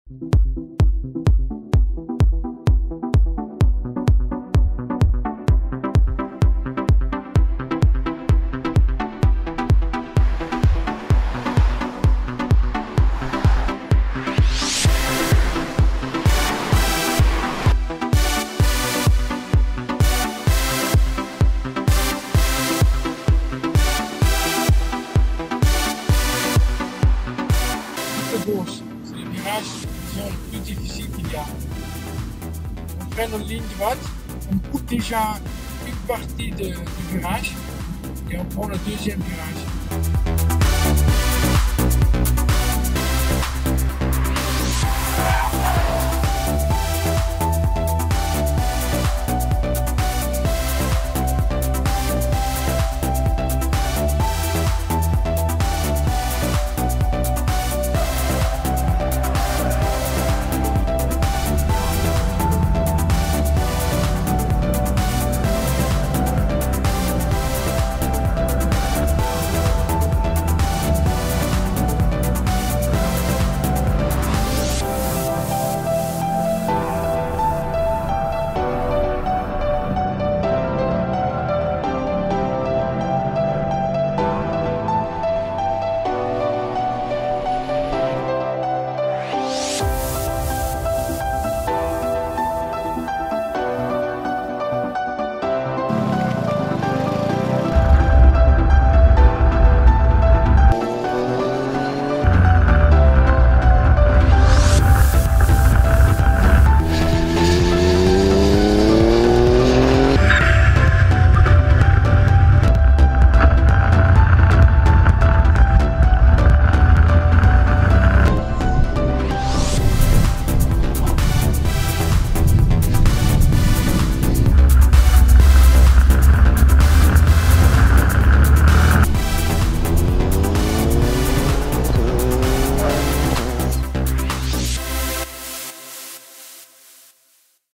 C'est les virages qui sont les plus difficiles qu'il y a. On prend une ligne droite, on coupe déjà une partie du virage et on prend le deuxième virage.